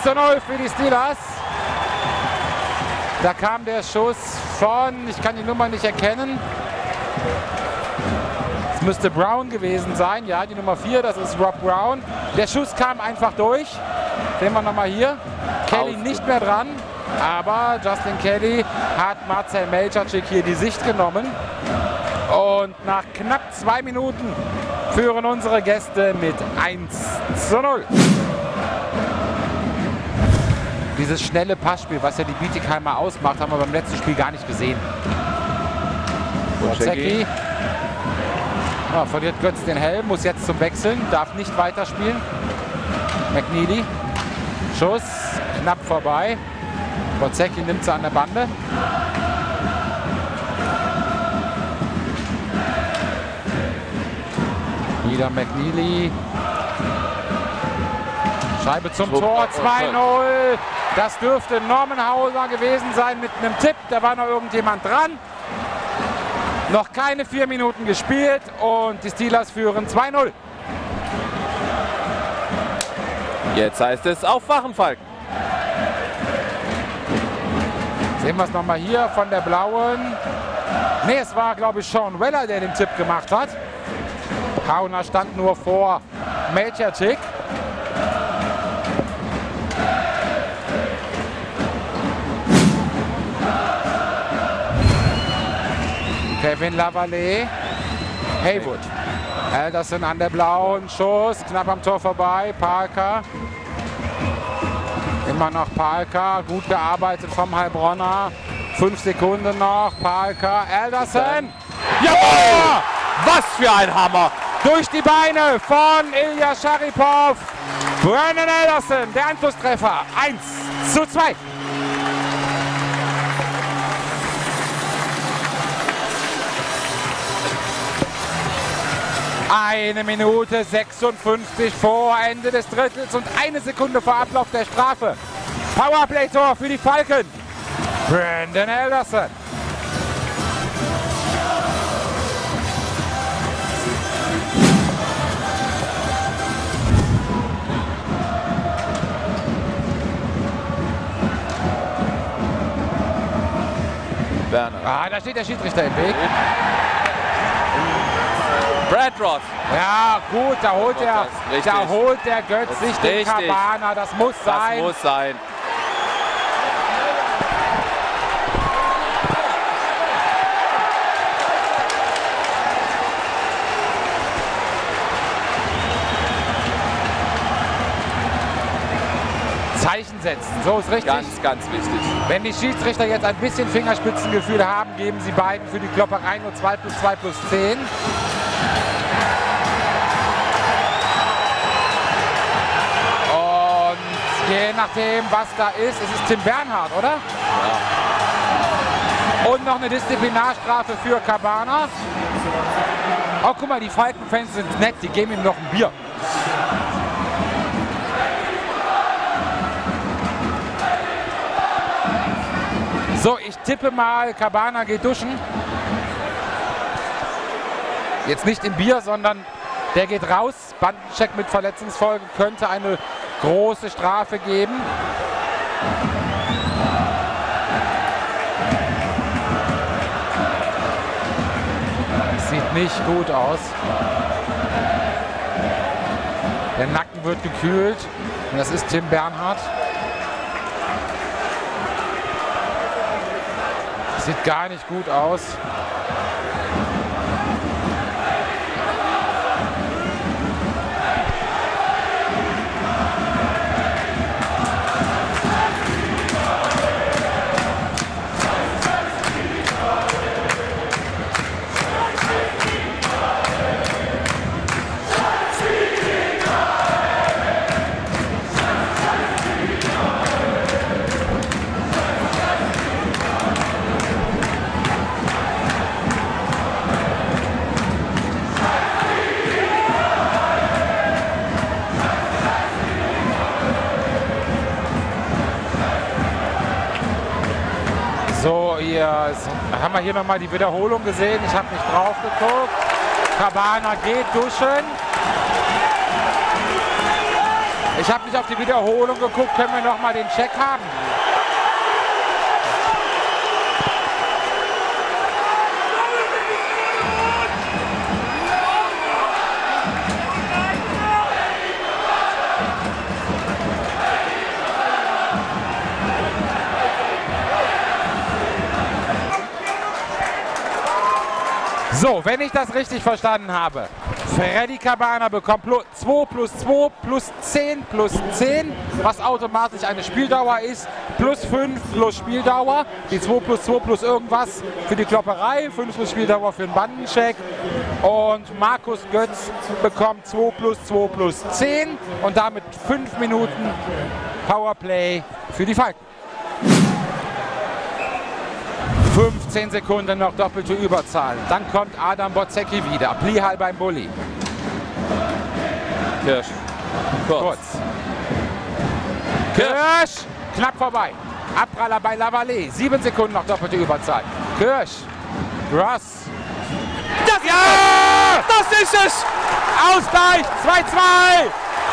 1:0 für die Steelers. Da kam der Schuss von, ich kann die Nummer nicht erkennen. Es müsste Brown gewesen sein. Ja, die Nummer 4, das ist Rob Brown. Der Schuss kam einfach durch. Sehen wir nochmal hier. Kelly nicht mehr dran. Aber Justin Kelly hat Marcel Melčačík hier die Sicht genommen. Und nach knapp 2 Minuten führen unsere Gäste mit 1:0. Dieses schnelle Passspiel, was ja die Bietigheimer ausmacht, haben wir beim letzten Spiel gar nicht gesehen. Wozzecky. Ja, verliert Götz den Helm, muss jetzt zum Wechseln, darf nicht weiterspielen. McNeely. Schuss, knapp vorbei. Wozzecky nimmt sie an der Bande. Wieder McNeely. Scheibe zum Tor, 2:0. Das dürfte Normenhauser gewesen sein mit einem Tipp. Da war noch irgendjemand dran. Noch keine 4 Minuten gespielt und die Steelers führen 2:0. Jetzt heißt es aufwachen, Falken. Sehen wir es nochmal hier von der Blauen. Ne, es war, glaube ich, Sean Weller, der den Tipp gemacht hat. Hauner stand nur vor Melčačík. Kevin Lavallee. Haywood. Alderson an der Blauen. Schuss. Knapp am Tor vorbei. Parker. Immer noch Parker. Gut gearbeitet vom Heilbronner. 5 Sekunden noch. Parker. Alderson. Jawohl! Was für ein Hammer! Durch die Beine von Ilya Sharipov. Brandon Alderson. Der Anschlusstreffer. 1:2. Eine Minute 56 vor Ende des Drittels und 1 Sekunde vor Ablauf der Strafe. Powerplay-Tor für die Falken. Brandon Alderson. Werner. Ah, da steht der Schiedsrichter im Weg. Brad Ross. Ja, gut, da holt der Götz sich den richtig. Cabana. Das muss sein. Das muss sein. Zeichen setzen, so ist richtig. Ganz, ganz wichtig. Wenn die Schiedsrichter jetzt ein bisschen Fingerspitzengefühl haben, geben sie beiden für die Klopperei nur 2+2+10. Und je nachdem, was da ist, es ist Tim Bernhard, oder? Ja. Und noch eine Disziplinarstrafe für Cabana. Oh, guck mal, die Falken-Fans sind nett, die geben ihm noch ein Bier. So, ich tippe mal, Cabana geht duschen. Jetzt nicht im Bier, sondern der geht raus. Bandencheck mit Verletzungsfolge könnte eine große Strafe geben. Sieht nicht gut aus. Der Nacken wird gekühlt. Und das ist Tim Bernhard. Sieht gar nicht gut aus. So, hier haben wir hier nochmal die Wiederholung gesehen. Ich habe nicht drauf geguckt. Cabana geht duschen. Ich habe nicht auf die Wiederholung geguckt. Können wir noch mal den Check haben? So, wenn ich das richtig verstanden habe, Freddy Cabana bekommt 2 plus 2 plus 10 plus 10, was automatisch eine Spieldauer ist, plus 5 plus Spieldauer, die 2 plus 2 plus irgendwas für die Klopperei, 5 plus Spieldauer für den Bandencheck, und Markus Götz bekommt 2 plus 2 plus 10 und damit 5 Minuten Powerplay für die Falken. 15 Sekunden noch doppelte Überzahl. Dann kommt Adam Bocecki wieder. Plihal beim Bulli. Kirsch. Kurz. Kirsch. Knapp vorbei. Abpraller bei Lavallee. 7 Sekunden noch doppelte Überzahl. Kirsch. Ross. Das Ja! Das ist es! Ausgleich. 2-2.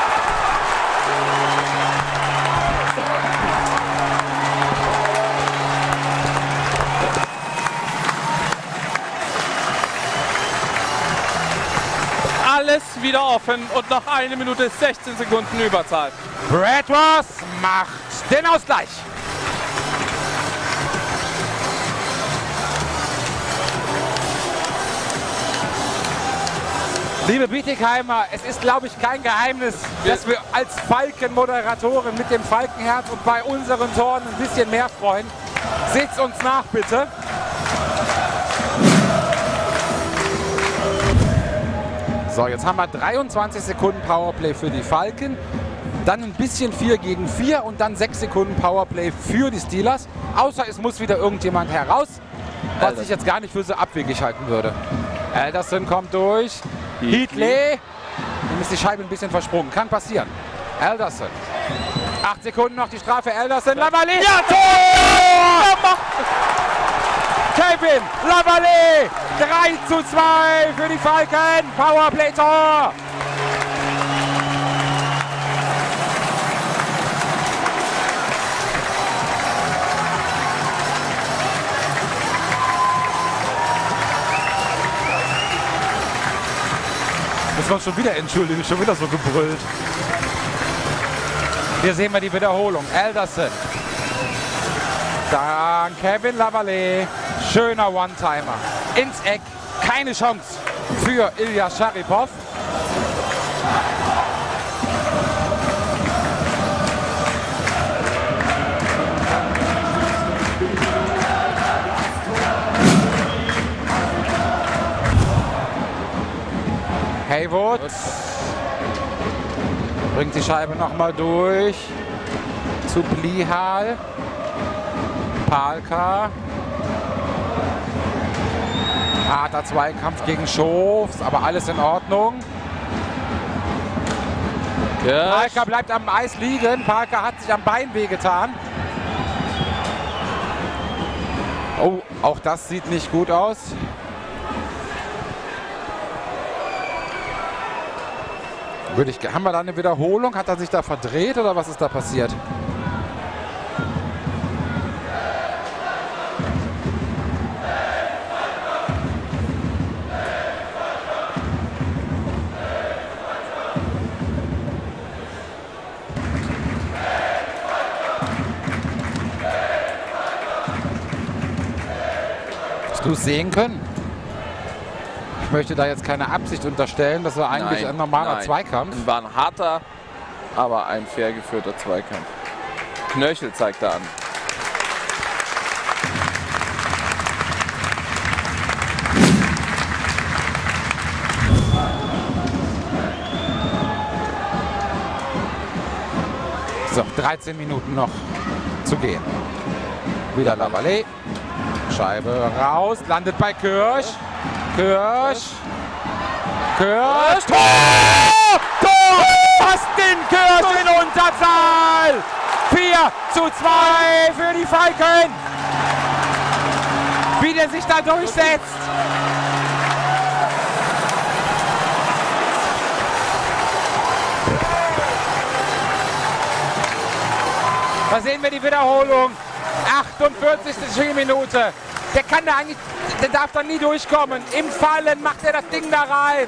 Alles wieder offen und noch 1 Minute 16 Sekunden Überzahl. Brad Ross macht den Ausgleich. Liebe Bietigheimer, es ist, glaube ich, kein Geheimnis, dass wir als Falken-Moderatoren mit dem Falkenherz und bei unseren Toren ein bisschen mehr freuen. Seht's uns nach, bitte. So, jetzt haben wir 23 Sekunden Powerplay für die Falken, dann ein bisschen 4 gegen 4 und dann 6 Sekunden Powerplay für die Steelers. Außer es muss wieder irgendjemand heraus, was ich jetzt gar nicht für so abwegig halten würde. Alderson kommt durch. Heatley. Ihm ist die Scheibe ein bisschen versprungen. Kann passieren. Alderson. 8 Sekunden noch die Strafe. Alderson. Lavallee. Ja, Tor! Kevin Lavallee. 3:2 für die Falken. Powerplay-Tor. Muss man schon wieder entschuldigen, schon wieder so gebrüllt. Hier sehen wir die Wiederholung. Alderson. Dann Kevin Lavallee. Schöner One-Timer. Ins Eck. Keine Chance für Ilya Scharipov. Haywood bringt die Scheibe nochmal durch zu Plihal. Palka. Harter Zweikampf gegen Schofs, aber alles in Ordnung. Palka bleibt am Eis liegen. Palka hat sich am Bein wehgetan. Oh, auch das sieht nicht gut aus. Haben wir da eine Wiederholung? Hat er sich da verdreht oder was ist da passiert? Hast du es sehen können? Ich möchte da jetzt keine Absicht unterstellen, das war eigentlich ein normaler Zweikampf. Es war ein harter, aber ein fair geführter Zweikampf. Knöchel zeigt er an. So, 13 Minuten noch zu gehen. Wieder Lavallee. Scheibe raus, landet bei Kirsch. Kirsch. Kirsch. Tor! Tor! Austin Kirsch in Unterzahl. 4:2 für die Falken. Wie der sich da durchsetzt. Da sehen wir die Wiederholung. 48. Spielminute. Der darf da nie durchkommen. Im Fallen macht er das Ding da rein.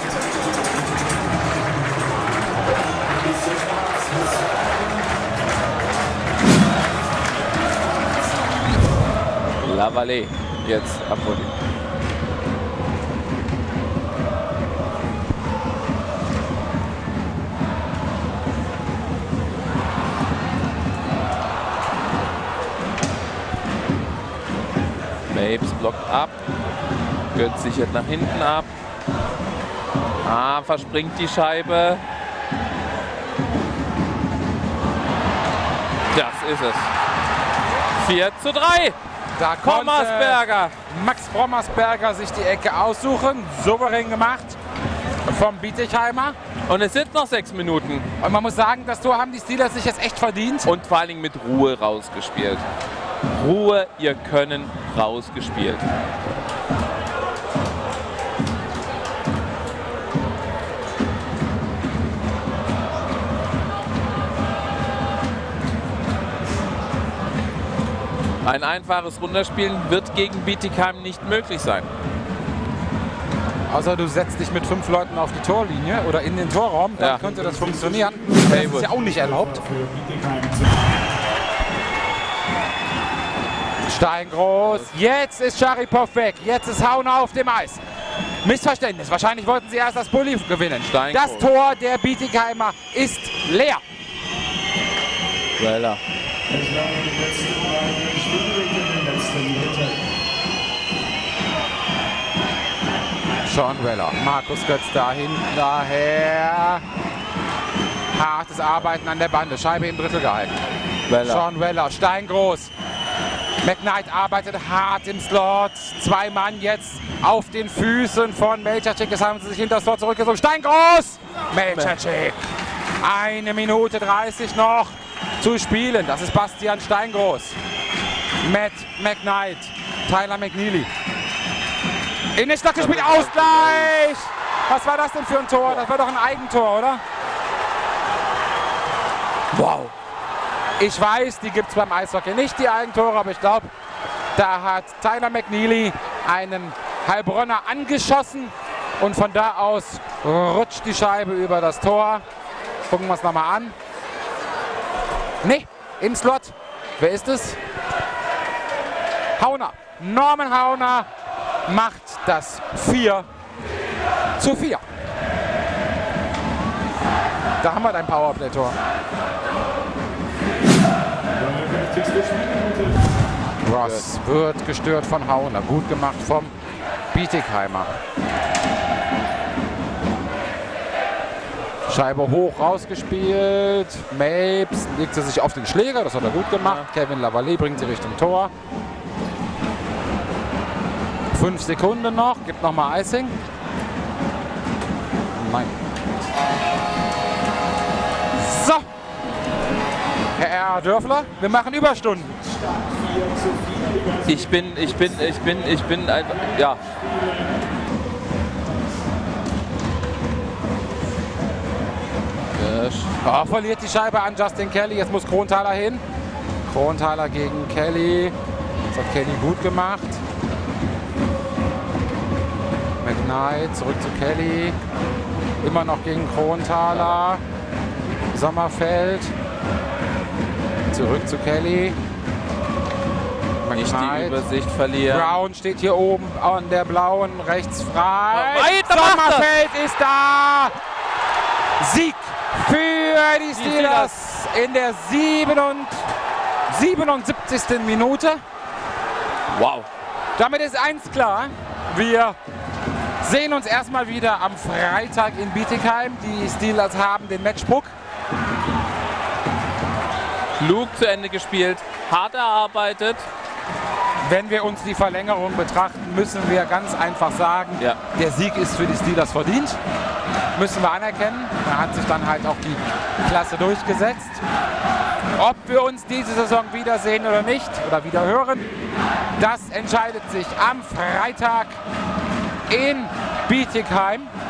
Lavallée jetzt abholen. Mapes blockt ab. Götz sichert nach hinten ab. Verspringt die Scheibe. Das ist es. 4:3. Da Brommersberger. Max Brommersberger sich die Ecke aussuchen. Souverän gemacht vom Bietigheimer. Und es sind noch 6 Minuten. Und man muss sagen, das Tor haben die Steelers sich jetzt echt verdient. Und vor allen Dingen mit Ruhe rausgespielt. Ruhe, ihr Können rausgespielt. Ein einfaches Runterspielen wird gegen Bietigheim nicht möglich sein. Außer du setzt dich mit 5 Leuten auf die Torlinie oder in den Torraum, dann könnte das funktionieren. Das ist ja auch nicht erlaubt. Steingroß, jetzt ist Scharipov weg, jetzt ist Hauner auf dem Eis. Missverständnis, wahrscheinlich wollten sie erst das Bulli gewinnen. Steingroß. Das Tor der Bietigheimer ist leer. Weller. Sean Weller, Markus Götz da hinten, daher. Hartes Arbeiten an der Bande, Scheibe im Drittel gehalten. Weller. Sean Weller, Steingroß. McKnight arbeitet hart im Slot. 2 Mann jetzt auf den Füßen von Melchacek. Jetzt haben sie sich hinter das Tor zurückgezogen. Steingroß! Melchacek. 1 Minute 30 noch zu spielen. Das ist Bastian Steingroß. Matt McKnight. Tyler McNeely. In den Schlag gespielt. Ausgleich! Was war das denn für ein Tor? Das war doch ein Eigentor, oder? Wow. Ich weiß, die gibt es beim Eishockey nicht, die Eigentore, aber ich glaube, da hat Tyler McNeely einen Heilbronner angeschossen und von da aus rutscht die Scheibe über das Tor. Gucken wir uns nochmal an. Nee, im Slot. Wer ist es? Hauner. Norman Hauner macht das 4:4. Da haben wir dein Powerplay-Tor. Ross wird gestört von Hauner. Gut gemacht vom Bietigheimer. Scheibe hoch rausgespielt. Mapes legt sie sich auf den Schläger. Das hat er gut gemacht. Kevin Lavallée bringt sie Richtung Tor. 5 Sekunden noch. Gibt nochmal Icing. Nein. So. Herr Dörfler, wir machen Überstunden. Ich bin einfach, ja. Oh, verliert die Scheibe an Justin Kelly. Jetzt muss Kronthaler hin. Kronthaler gegen Kelly. Das hat Kelly gut gemacht. McKnight zurück zu Kelly. Immer noch gegen Kronthaler. Sommerfeld. Zurück zu Kelly. Nicht die Übersicht verlieren. Brown steht hier oben an der blauen, rechts frei. Weiter Sommerfeld ist da. Sieg für die Steelers in der 77. Minute. Wow. Damit ist eins klar. Wir sehen uns erstmal wieder am Freitag in Bietigheim. Die Steelers haben den Matchpuck. Klug zu Ende gespielt, hart erarbeitet. Wenn wir uns die Verlängerung betrachten, müssen wir ganz einfach sagen, der Sieg ist für die Steelers verdient. Müssen wir anerkennen. Da hat sich dann halt auch die Klasse durchgesetzt. Ob wir uns diese Saison wiedersehen oder nicht, oder wieder hören, das entscheidet sich am Freitag in Bietigheim.